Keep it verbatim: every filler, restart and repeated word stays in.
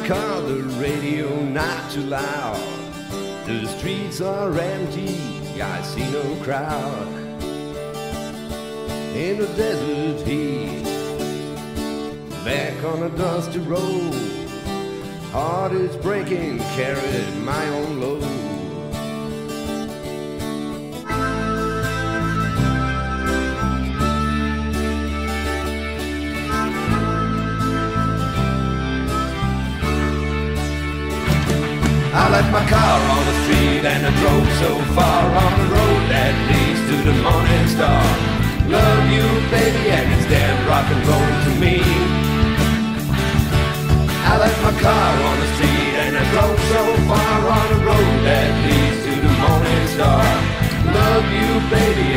car, the radio not too loud. The streets are empty, I see no crowd. In the desert heat, back on a dusty road, heart is breaking, carrying my own load. I left my car on the street and I drove so far on the road that leads to the morning star. Love you, baby, and it's damn rock and roll to me. I left my car on the street and I drove so far on the road that leads to the morning star. Love you, baby,